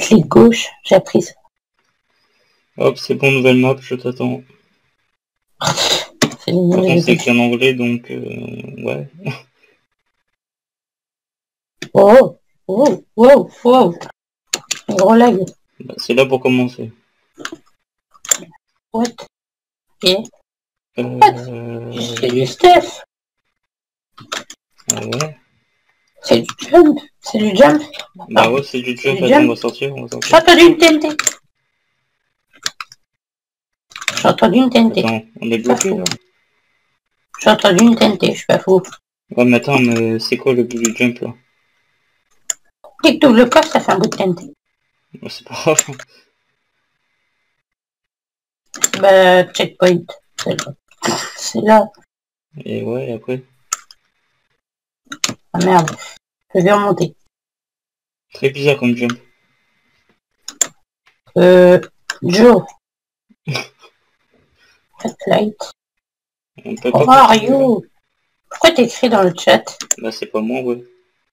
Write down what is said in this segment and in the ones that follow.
Clic gauche, j'ai appris ça. Hop, c'est bon, nouvelle map, je t'attends. C'est Par contre, c'est écrit en anglais, donc ouais. Oh, oh, wow, wow. Gros lag. Bah, c'est là pour commencer. What? Ok. C'est du Oui. stuff. Ah ouais. C'est du jump. C'est du jump. Bah ouais, c'est du jump. du Attends, on jump. va sortir, J'ai entendu une TNT. J'ai entendu une TNT. Attends, on est bloqué là. J'ai entendu une TNT, je suis pas fou. Ouais, mais attends, mais c'est quoi le but du jump là? Dès que tu ouvres le coffre, ça fait un bout de TNT. Bah, c'est pas grave. Bah, checkpoint. C'est là. Et ouais, et après. Ah merde. Je vais remonter. Très bizarre comme jump. Joe. Light. On peut How pas are continuer là. you? Pourquoi t'écris dans le chat? Bah c'est pas moi, ouais.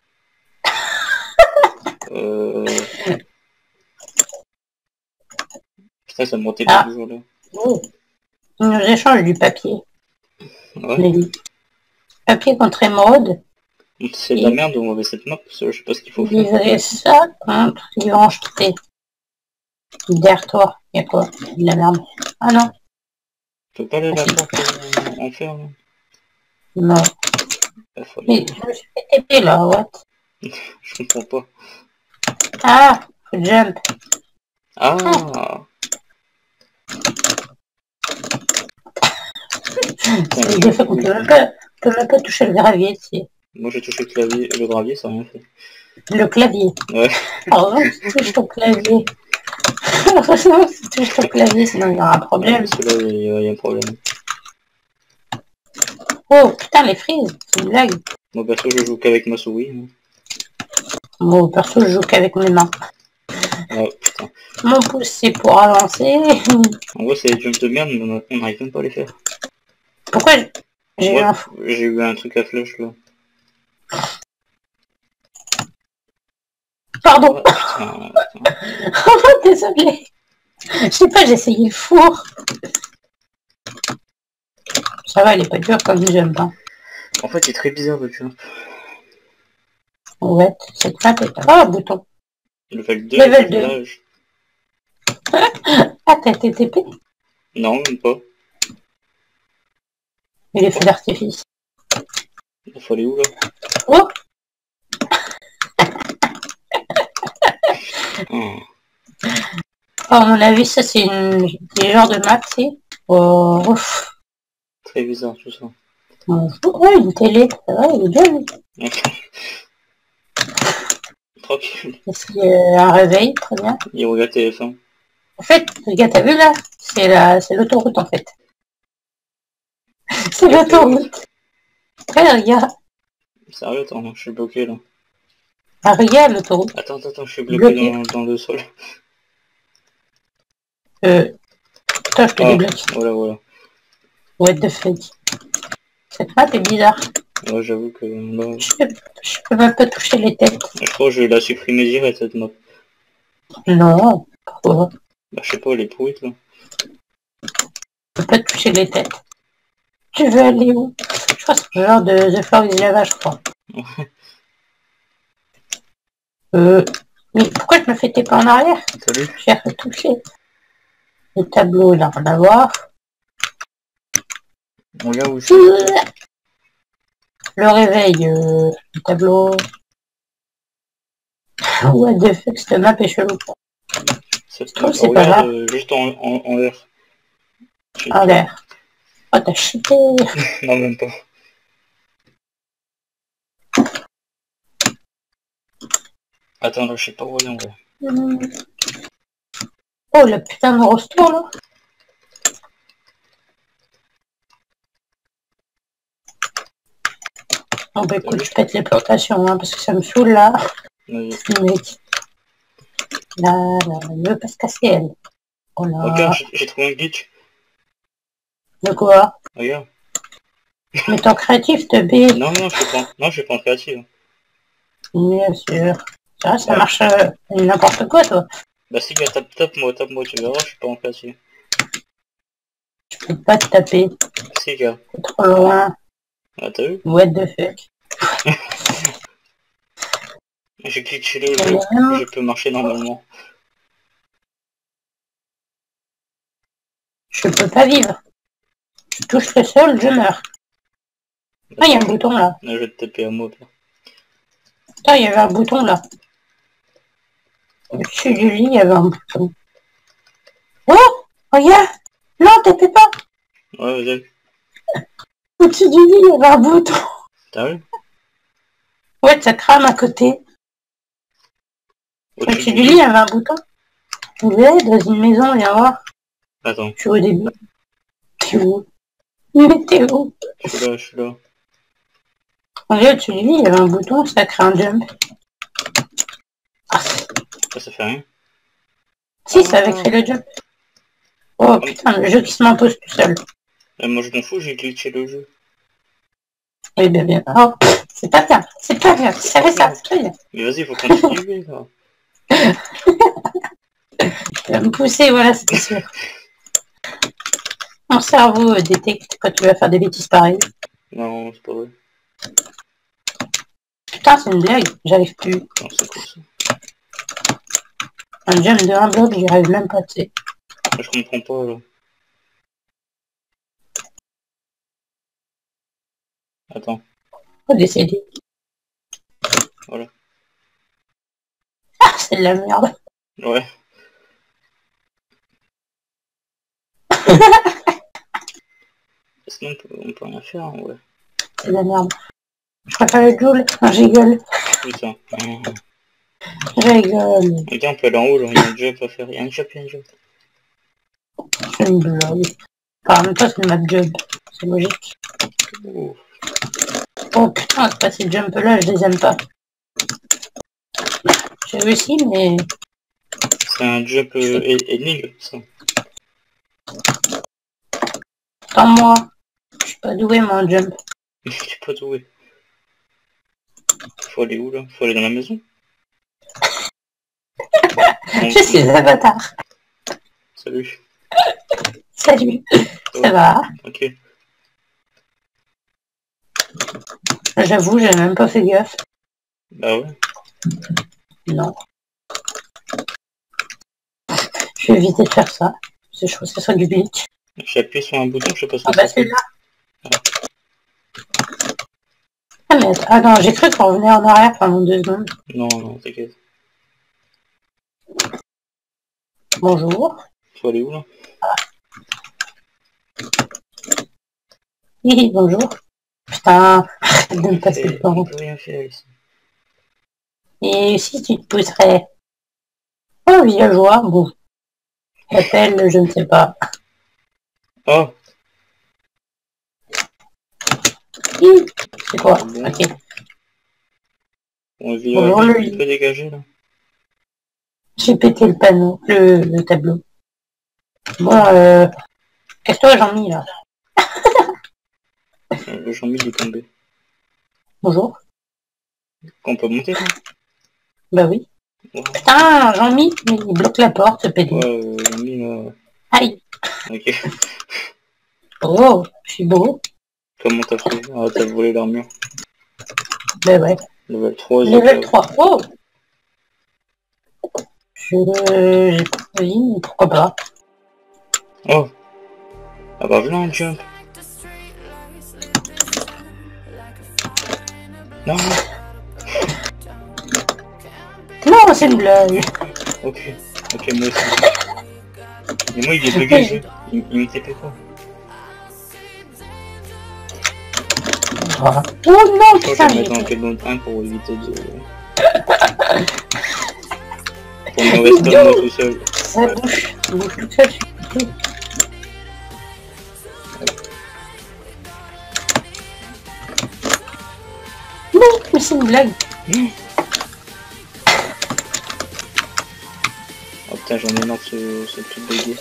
Putain, ça me montait pas toujours là. Oh. Ils nous échangent du papier. Ouais. Papier contre émeraude. C'est de la merde, on va mettre cette map, parce que je sais pas ce qu'il faut faire. Livrer ça contre Yvanche T. Derrière toi, y'a quoi? De la merde. Ah non. Tu peux pas aller à la porte en fer là? Non. Bah, faut aller Mais je me suis fait TP là, what? Je comprends pas. Ah! Faut jump. Ah, C'est des fois qu'on peut même pas toucher le gravier, ici. moi j'ai touché le clavier, le gravier, ça a rien fait. Le clavier. Ouais. Heureusement que tu touches ton clavier. Heureusement que tu touches ton clavier, sinon il y aura un problème. Parce que là, il y a un problème. Oh putain, les frises, c'est une blague. Moi perso, je joue qu'avec ma souris. Hein. Bon, perso, je joue qu'avec mes mains. Ah putain. Mon pouce, c'est pour avancer. En vrai, c'est des jumps de merde, mais on n'arrive même pas à les faire. Pourquoi j'ai eu Ouais, un fou? j'ai eu un truc à flash là. Pardon. Oh, putain, putain. Oh, désolé. Je sais pas, j'ai essayé le four. Ça va, il est pas dur comme jump. Hein. En fait, c'est très bizarre le jump. Ouais, cette map est... Oh, bouton. Level 2, Level 2. village. Ah, t'as été TP? Non, même pas. Mais les feux d'artifice. Il faut aller où là? Oh. Oh. Oh, à mon avis, ça c'est des genres de map, c'est. Oh, ouf. Très bizarre tout ça. Ouais, une télé, ça va, il est bien. Lui. Tranquille. Est-ce qu'il y a un réveil, très bien. Il regarde TF1. En fait, regarde, t'as vu là? C'est l'autoroute en fait. C'est l'autoroute. Ouais, regarde. Sérieux, attends, je suis bloqué là. Ah, regarde l'autoroute. Attends, je suis bloqué. Dans le sol. Putain, je te débloque. Voilà. What the fuck. Cette map est bizarre. Ouais, j'avoue que là... Je peux même pas toucher les têtes. Je crois que je vais la supprimer direct cette map. Non, pourquoi? Bah je sais pas, elle est pourrite là. Je peux pas toucher les têtes. Tu veux aller où? Je crois que c'est le genre de The Floor is Java, je crois. Mais pourquoi je me fais taper en arrière? Salut. J'ai retouché. Le tableau, il a rien à voir. Regarde où je suis. Le réveil, le tableau. What the fuck, cette map est chelou. C'est pas grave. Juste en l'air. En l'air. Oh, t'as chuté. Non, même pas. Attends, là, je sais pas où aller en vrai. Oh, le putain de roster, là. Oh, bah écoute, je pète les plantations, hein, parce que ça me saoule, là. Oui. Mec. Là, ne veut pas se casser, elle. Oh là. Regarde, j'ai trouvé un glitch. De quoi? Regarde. Mais ton créatif te baise. Non, je suis pas en créatif. Bien sûr. Ah, ça marche n'importe quoi, toi. Bah si, bah tape-moi, tu verras, je suis pas en classier. Je peux pas te taper. Si, gars. C'est trop loin. Ah, t'as vu? What the fuck. J'ai cliqué le jeu, je peux marcher normalement. Je peux pas vivre. Je touche le sol, je meurs. Ah, il y a un bouton là. Là, je vais te taper à moi, père. Ah, il y avait un bouton là. Au-dessus du lit, il y avait un bouton. Oh, regarde. Non, tapez pas. Ouais, vas-y. Au-dessus du lit, il y avait un bouton. T'as vu? Ouais, ça crame à côté. Au-dessus du lit, il y avait un bouton. Ouais, dans une maison, viens voir. Attends. Je suis au début. T'es où? Mais t'es où? Je suis là. Regarde, au-dessus du lit, il y avait un bouton, ça crée un jump. Ah, Ça fait rien. si, ça avait créé le jump. Oh putain, le jeu qui se m'impose tout seul. Moi je m'en fous, j'ai glitché le jeu. Oui, bien, bien. Oh, c'est pas bien, c'est pas bien, tu savais ça, c'est pas bien. Mais vas-y, faut continuer, là. Tu vas me pousser, voilà, c'était sûr. Mon cerveau détecte quand tu vas faire des bêtises pareilles. Non, c'est pas vrai. Putain, c'est une blague, j'arrive plus. Non, c'est quoi ça? Un jump de un bloc, j'y arrive même pas, tu sais. Je comprends pas, là. Attends. Faut décéder. Voilà. Ah, c'est de la merde. Ouais. Sinon, on peut rien faire, hein, ouais. C'est de la merde. Je préfère le Joule. Non, je rigole. Putain. Je rigole. Regarde, on peut aller en haut, là, il y a un jump à faire. Il y a un jump, C'est une blague. Enfin, en même temps, c'est une map job. C'est logique. Oh. Oh putain, c'est pas ces jumps là, je les aime pas. J'ai réussi, mais... C'est un jump énigme, ça. Sans moi. Je suis pas doué, moi, en jump. Je suis pas doué. Faut aller où, là? Faut aller dans la maison? Je suis Avatar. Salut. Salut. Ça va? Ok. J'avoue, j'ai même pas fait gaffe. Bah ouais. Non. Je vais éviter de faire ça. Parce que je trouve que ça soit du glitch. J'ai appuyé sur un bouton, je sais pas ce Ah que bah ça fait. c'est là. Ah mais attends, non, j'ai cru qu'on revenait en arrière pendant 2 secondes. Non, non, t'inquiète. Bonjour. Faut aller où, là? Oui, bonjour. Putain, arrête de me passer le temps. On peut rien faire ici. Et si tu te pousserais un villageois, bon, appelle, je ne sais pas. Oh! C'est quoi? Bon. Ok. On vit Bonjour, là, le il peut dégager, là. J'ai pété le panneau, le tableau. Bon, casse-toi, Jean-Mi, là. Le Jean-Mi est tombé. Bonjour. On peut monter, là? Bah oui. Ouais, Putain, Jean-Mi, il bloque la porte, ce pédé. Jean-Mi, là... Aïe. Ok. Oh, je suis beau. Comment t'as fait? Ah, t'as volé l'armure. Bah ouais. Level 3, Level 3. Oh. J'ai pas envie, mais pourquoi pas. Oh! Ah bah voilà un jump! Non! Non, c'est une blague. Ok, moi aussi. Mais moi il est bugué le jeu, il me TP pas. Oh non, Je putain, vais j'ai... mettre en mode 1 pour éviter de... pour me rester moi tout seul. Ça bouge toute seule. Non, mais c'est une blague. Oh putain, j'en ai marre de ce truc bugué.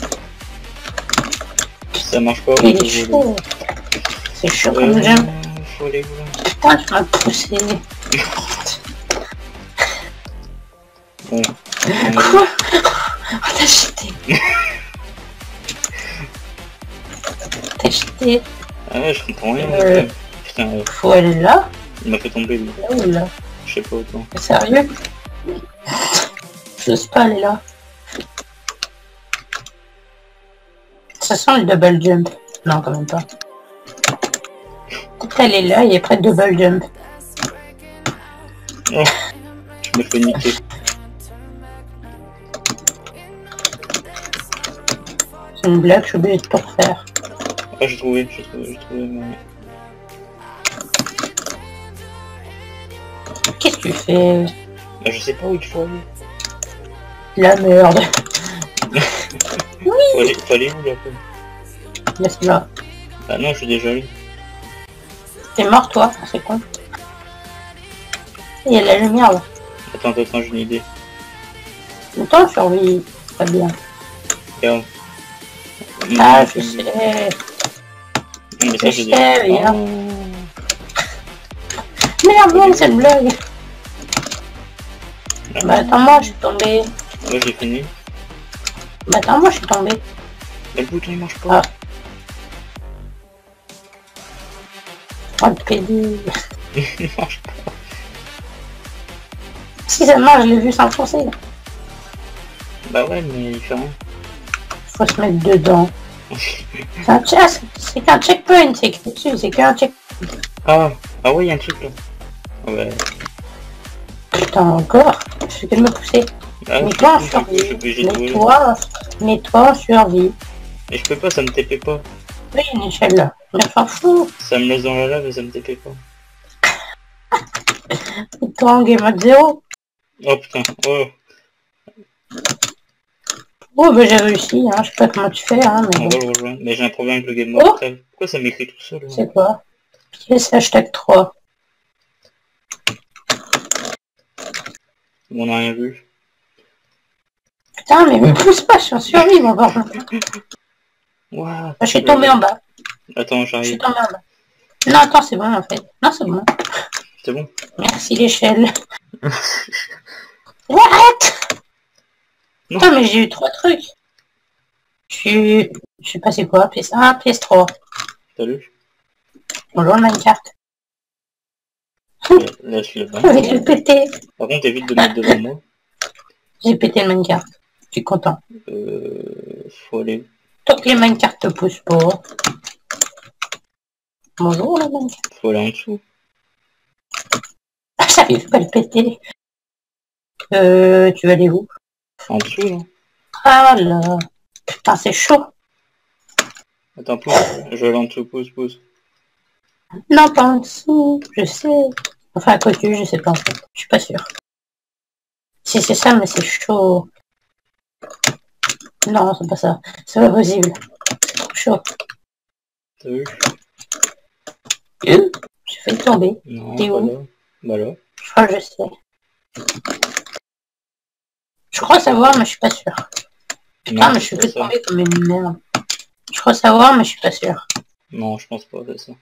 Si ça marche pas, on peut voler. C'est chaud comme j'aime. faut aller où là? Putain, tu m'as poussé. Bon. Quoi? Oh, t'as jeté. T'as jeté. Ah ouais, je comprends rien. Putain, Faut aller là? il m'a fait tomber lui. Là ou là? Je sais pas autant. T'es sérieux? J'ose pas aller là. Ça sent le double jump. Non, quand même pas. Peut-être aller là et après double jump. Oh, je me fais niquer. C'est une blague, je suis obligé de tout refaire. Ah, j'ai trouvé, mais... Qu'est-ce que tu fais? Bah, je sais pas où il faut aller. La merde. Faut aller où là? Laisse-la. Ah non, je suis déjà allé. T'es mort toi? C'est con. Il y a de la lumière là. Attends, j'ai une idée. Le temps survit pas bien. Regarde. Ah, je sais. Non, mais ça, Je j'ai sais, dit. regarde. Merde, non, c'est une blague. Bah attends, moi je suis tombé. Moi j'ai fini. Bah attends, moi je suis tombé. Mais le bouton il marche pas. Ah. Oh le pédé. Il marche pas. Si ça marche, je l'ai vu s'enfoncer. Bah ouais, mais il fait rien. Faut se mettre dedans. C'est qu'un checkpoint, c'est qu'un checkpoint. Ah ouais, il y a un truc là. Ah ouais. Putain, encore. Je fais que de me pousser. Ah, Mets-toi en survie. Mets-toi en survie. Et je peux pas, ça me TP pas. Oui, il y a une échelle là. Mais on s'en fout. Ça me laisse dans la lave et ça me TP pas. Mets-toi en game mode 0. Oh putain, oh. Oh bah j'ai réussi, hein. Je sais pas comment tu fais, hein, mais On bon. va le rejoindre. Mais j'ai un problème avec le game mortal. Pourquoi ça m'écrit tout seul là? C'est quoi? Pièce hashtag 3. On a rien vu. Putain, mais me pousse pas, je suis en survie, mon bordel. Waouh. Je suis tombé en bas. Attends, Je suis j'arrive. tombé en bas. Non, attends, c'est bon en fait. Non, c'est bon. C'est bon? Merci l'échelle. Arrête! Non. Putain, mais j'ai eu 3 trucs. Je sais pas c'est quoi, pièce 1, pièce 3. Salut. Bonjour Minecraft. Là, je suis là-bas. Je vais le péter. Par contre, évite de mettre devant moi. J'ai pété le Minecraft. Je suis content. Faut aller. Tant que les Minecraft te poussent pas. Bonjour la Minecraft. Faut aller en dessous. Ah, j'arrive pas à le péter. Tu vas aller où? En dessous, là. Ah là. Putain, c'est chaud. Attends, pousse. Je vais aller en dessous, pousse. Non, pas en dessous. Je sais. Enfin, à côté, je sais pas en fait. Je suis pas sûr. Si c'est ça, mais c'est chaud. Non, c'est pas ça. C'est pas possible. C'est trop chaud. T'as vu? J'ai failli tomber. Non, T'es pas où? là. Bah là. Je crois que je sais. Je crois savoir, mais je suis pas sûr. Putain, mais je suis que tombé comme une merde. Je crois savoir, mais je suis pas sûr. Non, je pense pas, c'est ça.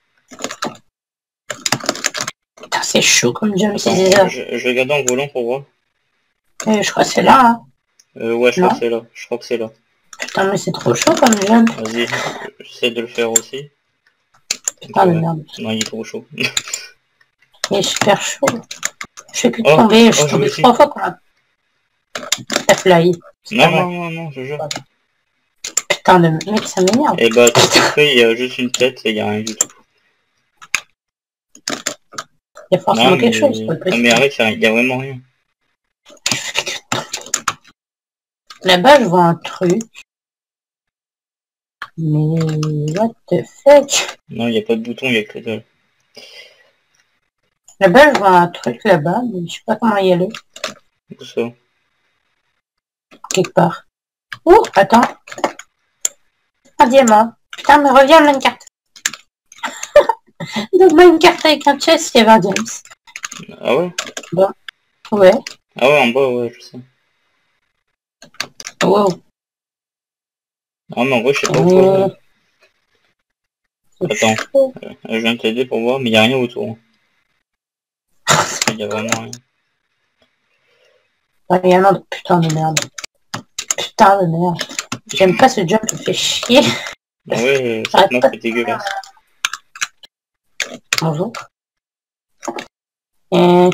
Putain, c'est chaud comme jump, c'est Attends, ça. je regarde en volant pour voir. Je crois que c'est là, hein. Ouais, je crois que c'est là. Je crois que c'est là. Putain, mais c'est trop chaud comme jump. Vas-y, j'essaie de le faire aussi. Putain de merde. Non, il est trop chaud. Il est super chaud. Je fais que de tomber, je suis tombé 3 fois quand même. T'as fly. Non, je jure. Putain de mec, ça m'énerve. Et bah, tout est fait, il y a juste une tête et il y a rien du tout. Il y a forcément quelque chose. Non, mais arrête, il y a vraiment rien. Là-bas, je vois un truc. Mais what the fuck? Non, il n'y a pas de bouton, il y a que dalle. Là-bas, je vois un truc là-bas, mais je sais pas comment y aller. Où ça? Quelque part. Oh, attends. Un diamant. Putain, mais reviens Minecraft. Donc Minecraft avec un chest, il y avait un diamant. Ah ouais? Bon. Ouais. Ah ouais, en bas, ouais, je sais. Wow. Ah mais en vrai, je sais pas où faut aller. Attends, je viens de t'aider pour voir, mais il n'y a rien autour. Il y a vraiment rien. Vraiment de putain de merde. Putain de merde. J'aime pas ce job, il me fait chier. Ouais, cette map est dégueulasse. Bonjour. Et...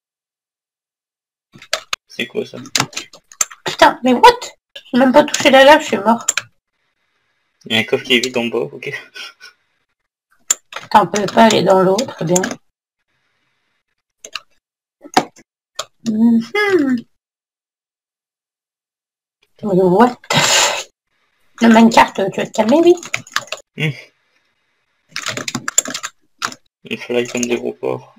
C'est quoi ça? Putain, mais what? J'ai même pas touché la lave, je suis mort. Il y a un coffre qui est vide en bas, ok. Putain, on peut pas aller dans l'eau, très bien. What? Le Minecraft, tu vas te calmer, oui? Il fallait comme des gros porcs.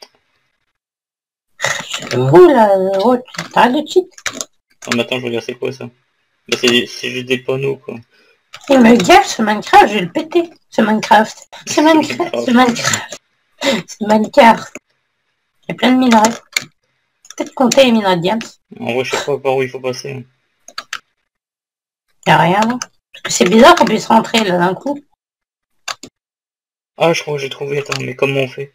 Vous là, oh, t'arrêtes de cheat. Ah, mais attends, je regarde c'est quoi ça? Bah, c'est juste des panneaux quoi. Il me gaffe ce Minecraft, je vais le péter. Ce Minecraft. Ce Minecraft. Ce Minecraft. Ce Minecraft. Il y a plein de minerais. Peut-être compter les minerais de diamants. En vrai, je sais pas par où il faut passer. Y'a rien là. Parce que c'est bizarre qu'on puisse rentrer là d'un coup. Ah, je crois que j'ai trouvé. Attends, mais comment on fait?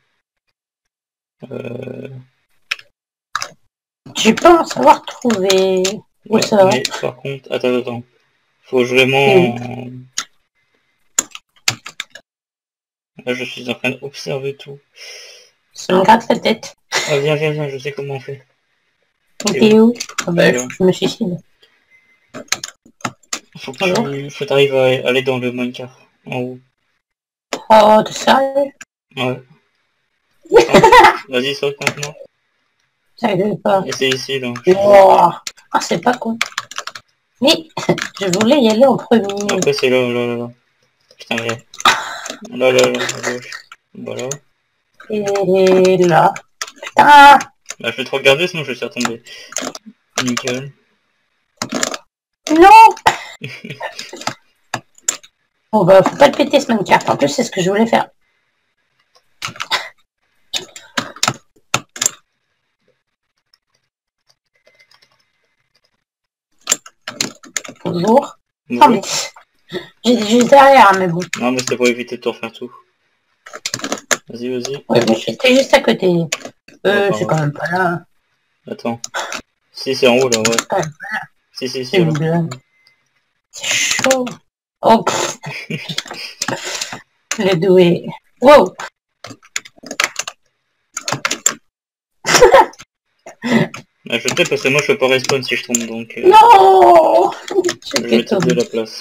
J'ai pas en savoir trouver. Où Ouais, ça va? mais par contre, attends. Faut vraiment... Là, je suis en train d'observer tout. Ça me gratte la tête. Ah, viens, je sais comment on fait. T'es où? Ah bah, je me suicide. Faut t'arriver à aller dans le Minecraft, en haut. Oh, t'es sérieux? Ouais. Vas-y, saute maintenant. T'arrives pas. Et c'est ici, là. Wow. Ah, c'est pas con. Mais, je voulais y aller en premier. Après, c'est là. Putain, mais... Là, à gauche. Voilà. Et là. Putain! Bah, je vais te regarder, sinon je vais te faire tomber. Nickel. Non! Bon bah, faut pas le péter ce Minecraft. En plus, c'est ce que je voulais faire. Bonjour. Oh, mais... J'étais juste derrière, mais bon. Non, mais c'était pour éviter de te refaire tout. Vas-y. Ouais, mais j'étais juste à côté. C'est quand même pas là. Attends. Si, c'est en haut, là, ouais. Pas Si, c'est une blague. C'est chaud. Oh, le doué. Wow. Bah, je sais parce que moi je peux pas respawn si je tombe donc... Non. Je vais te de la place.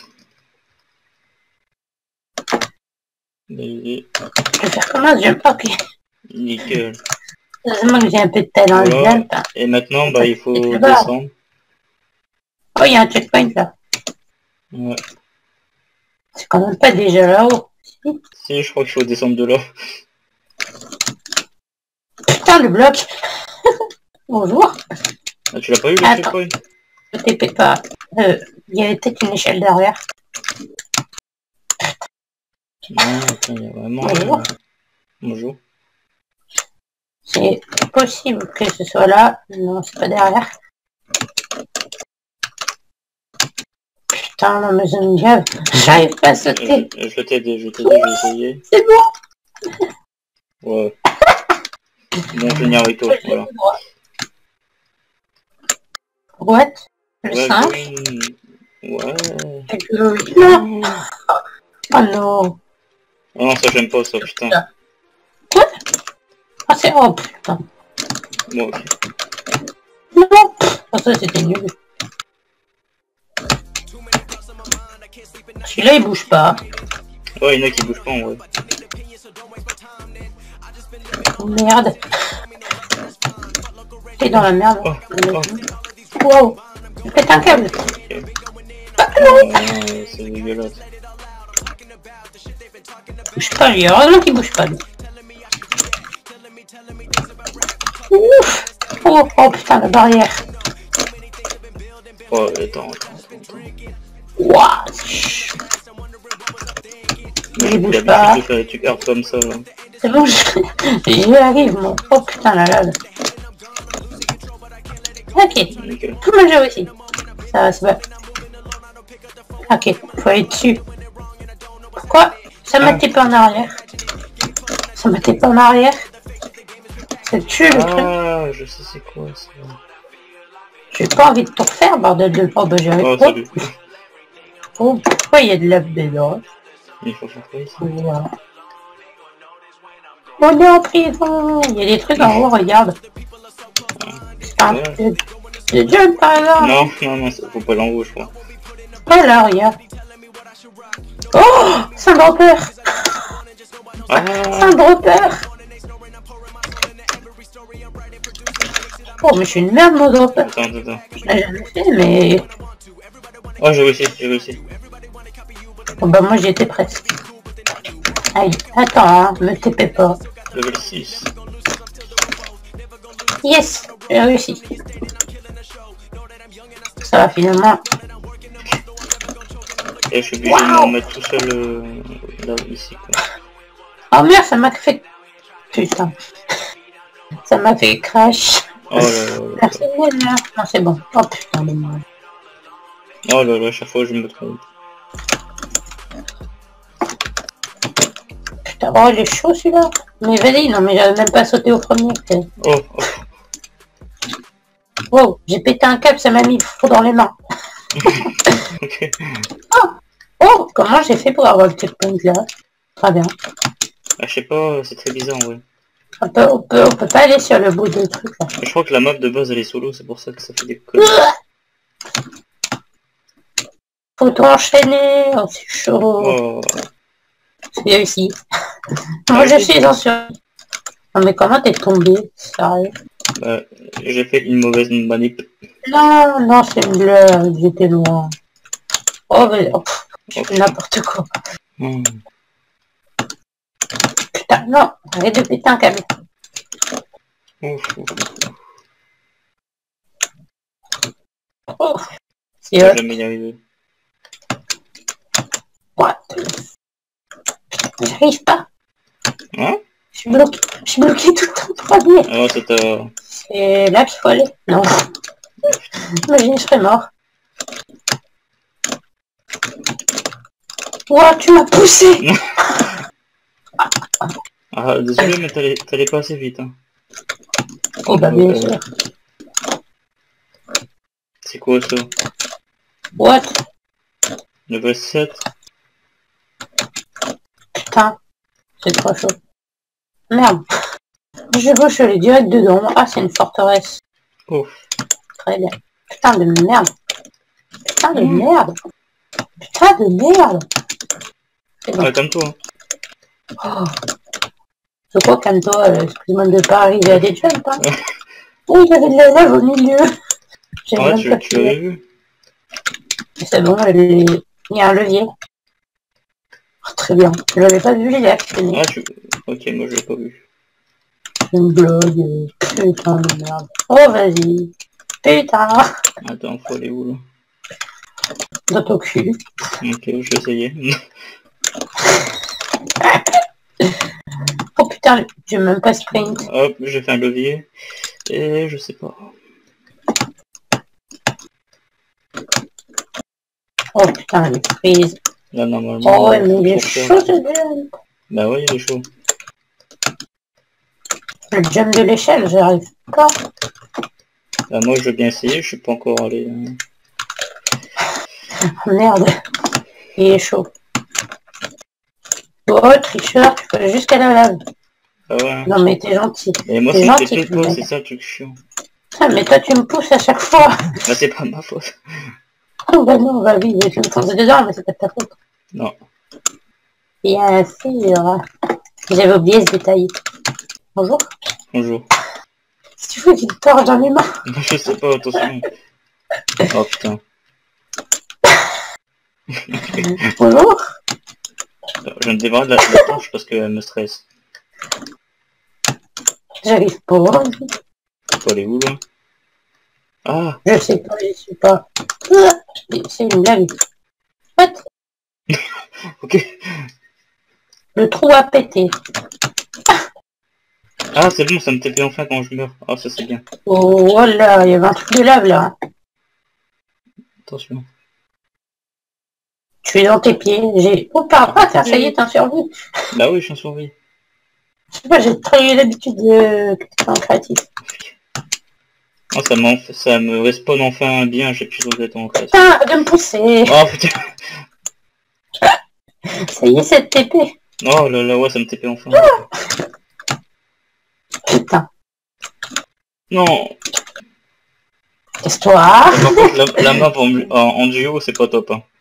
Vas-y. Je vais faire comment? J'aime pas que... Nickel. Heureusement que j'ai un peu de talent. Voilà. Et maintenant bah il faut descendre. Oh, il y a un checkpoint là. Ouais. C'est quand même pas déjà là-haut. Si, je crois qu'il faut descendre de là. Putain, le bloc. Bonjour. Ah, tu l'as pas eu le checkpoint? Ne t'épée pas. Il y avait peut-être une échelle derrière. Non, attends, il y a vraiment... Bonjour. Bonjour. C'est possible que ce soit là. Non, c'est pas derrière. Putain, la maison de diable. J'arrive pas à sauter. Je t'ai aidé, je vais essayer. C'est bon. Ouais. Bon, venir avec toi, voilà. What? Le ouais, 5? Ouais. Non. Oh non. Oh non, ça j'aime pas ça, putain. Quoi? Ah c'est... Oh putain. Bon, ok. Non. Oh, ça c'était nul. Celui-là il bouge pas. Ouais, il y en a qui bougent pas en vrai. Oh merde. T'es dans la merde. Oh. Wow. Pète un câble. Okay. Ah non. C'est dégueulasse. Bouge pas lui, heureusement qu'il bouge pas lui. Ouf. Oh putain la barrière. Oh attends. Wouah. Il bouge pas. Tu gardes comme ça. C'est bon, j'y arrive mon. Oh putain la lave. Ok. Tout le monde joue aussi. Ça va, c'est bon. Ok, faut aller dessus. Pourquoi Ça m'a tapé en arrière. Ça m'a tapé en arrière. Ça tue le truc. Ah, je sais c'est quoi ça. J'ai pas envie de tout refaire, bordel de... Oh bah j'arrive Oh, pas. salut. Oh, pourquoi il y a de la dedans? Il faut faire quoi ici? Voilà. On est en prison. Il y a des trucs en haut, regarde. Ah, Ouais. le jump par exemple. Non, non, non, faut pas l'en haut, je crois. Voilà, regarde. Oh, c'est un dropper. Ah, C'est un dropper. Oh, mais je suis une merde, mon dropper. attends. Je l'ai jamais fait, mais... Oh, j'ai réussi. Oh, bah moi j'y étais presque. Aïe, attends, hein, me TP pas. Level 6. Yes, j'ai réussi. Ça va finalement. Et je suis obligé de me mettre tout seul là, ici, quoi. Oh merde, ça m'a fait... Putain. Ça m'a fait crash. Oh là là. Merci, là. Non, c'est bon. Oh putain, de moi. Oh là là, chaque fois je me trompe. Putain, oh, il est chaud celui-là. Mais vas-y, non, mais j'avais même pas sauté au premier. Oh, oh. Wow, j'ai pété un câble, ça m'a mis fou dans les mains. Ok. Oh, comment j'ai fait pour avoir le checkpoint là? Très bien. Ah, je sais pas, c'est très bizarre, ouais. On peut pas aller sur le bout de truc là. Je crois que la map de base elle est solo, c'est pour ça que ça fait des connes. Faut tout enchaîner, oh, c'est chaud. Oh. C'est réussi. Moi je suis en survie. Non mais comment t'es tombé? Sérieux? Bah, j'ai fait une mauvaise manip. Non, non, c'est une blague, j'étais loin. Oh, mais oh, je fais n'importe quoi. Hmm. Putain, non, arrête de péter un câble. Ouf, ouf. Oh, Je c'est vais jamais y arriver. what? J'arrive pas. Hein? Je suis bloqué tout le temps premier. Ah, c'est C'est là qu'il faut aller. Non. Imagine, je serais mort. Ouah, tu m'as poussé. Ah, désolé, mais t'allais pas assez vite, hein. Oh bah bien sûr. C'est quoi ça? What? Level 7? Putain, c'est trop chaud. Merde. Je vois, je suis allé direct dedans. Ah, c'est une forteresse. Ouf. Très bien. Putain de merde. Putain de merde. Putain de merde. C'est bon. Ah, comme toi. Oh. Je crois qu'un toi, excuse-moi de pas arriver à des jumps, hein. Oh, il y avait de la lave au milieu. J'ai Ah, même pas tu l'avais vu? C'est bon, il y a un levier. Oh, très bien. Je l'avais pas vu, j'ai actionné. Ah, ok, moi je l'ai pas vu. C'est une blague. Putain de merde. Oh, vas-y. Putain. Attends, faut aller où là? Dans ton cul. Ok, je vais essayer. Oh putain, j'ai même pas sprint. Hop, j'ai fait un levier. Et je sais pas. Oh putain, les frises. Là, normalement... Oh ouais, mais il est chaud ce jump. Bah ouais, il est chaud. Le jump de l'échelle, j'arrive pas. Bah moi, je veux bien essayer, je suis pas encore allé... Oh, merde. Il est chaud. Oh, tricheur, tu peux aller jusqu'à la lave. Ah ouais. Non mais t'es gentil. Et moi, T'es c'est gentil, peut-être pas, mec. c'est ça le truc chiant. Ah, mais toi tu me pousses à chaque fois. Bah c'est pas ma faute. Oh bah non, bah oui, je me fonce dedans, mais c'est pas de ta faute. Non. Bien sûr. J'avais oublié ce détail. Bonjour. Bonjour. Si tu veux qu'il te torche dans les mains. Je sais pas, attention. Oh putain. Bonjour. Je ne démarre la torche parce qu'elle me stresse. J'arrive pas. Faut aller où là? Ah. Je sais pas, je sais pas. C'est une blague. What? Ok. Le trou a pété. Ah c'est bon, ça me TP enfin quand je meurs. Ah ça c'est bien. Oh là, il y avait un truc de lave là. Attention. Tu es dans tes pieds. J'ai... Oh, pardon. Ah, ça y est, t'es en survie. Bah oui, je suis en survie. Je sais pas, j'ai trop eu l'habitude de... en créatif. Oh, ça me respawn enfin bien, j'ai plus d'être en classe. Putain, de me pousser. Oh putain. Ça y est, cette TP. Oh là là, ouais, ça me TP enfin. Putain. Non. Casse-toi. Par contre, la map en duo, c'est pas top. Hein.